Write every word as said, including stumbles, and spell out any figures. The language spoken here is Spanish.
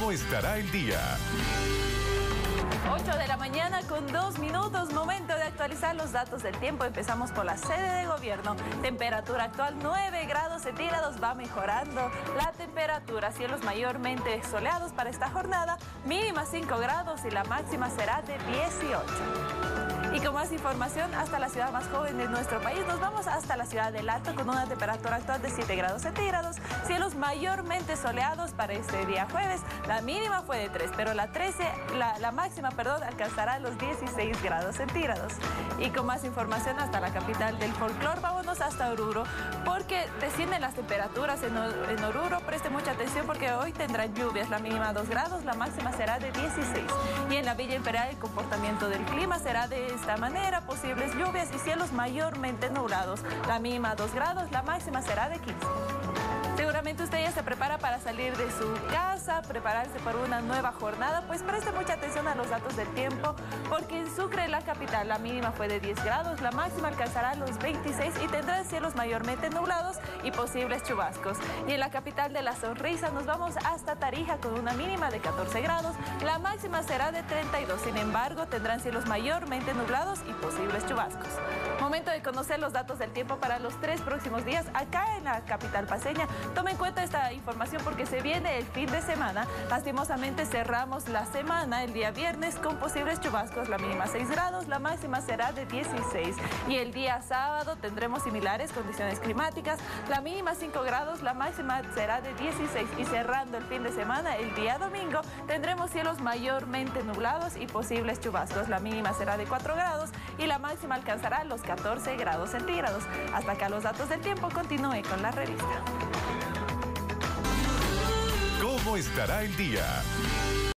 ¿Cómo estará el día? ocho de la mañana con dos minutos, momento de actualizar los datos del tiempo. Empezamos por la sede de gobierno. Temperatura actual nueve grados centígrados, va mejorando la temperatura. Cielos mayormente soleados para esta jornada, mínima cinco grados y la máxima será de dieciocho. Y con más información, hasta la ciudad más joven de nuestro país, nos vamos hasta la ciudad del Alto con una temperatura actual de siete grados centígrados, cielos mayormente soleados para este día jueves. La mínima fue de tres, pero la, trece, la, la máxima perdón, alcanzará los dieciséis grados centígrados. Y con más información, hasta la capital del folclor, vámonos hasta Oruro, porque descienden las temperaturas en, en Oruro. Preste mucha atención porque hoy tendrán lluvias, la mínima dos grados, la máxima será de dieciséis. Y en la Villa Imperial el comportamiento del clima será de esta manera: posibles lluvias y cielos mayormente nublados, la mínima dos grados, la máxima será de quince. Seguramente usted ya se prepara para salir de su casa, prepararse para una nueva jornada. Pues preste mucha atención a los datos del tiempo, porque en Sucre, la capital, la mínima fue de diez grados, la máxima alcanzará los veintiséis y tendrá cielos mayormente nublados y posibles chubascos. Y en la capital de la sonrisa nos vamos hasta Tarija con una mínima de catorce grados, la máxima será de treinta y dos. Sin embargo, tendrán cielos mayormente nublados y posibles chubascos. Momento de conocer los datos del tiempo para los tres próximos días acá en la capital paceña. Tome en cuenta esta información porque se viene el fin de semana. Lastimosamente cerramos la semana el día viernes con posibles chubascos, la mínima seis grados, la máxima será de dieciséis. Y el día sábado tendremos similares condiciones climáticas, la mínima cinco grados, la máxima será de dieciséis. Y cerrando el fin de semana, el día domingo, tendremos cielos mayormente nublados y posibles chubascos, la mínima será de cuatro grados y la máxima alcanzará los catorce grados centígrados. Hasta acá los datos del tiempo, continúe con la revista. ¿Cómo estará el día?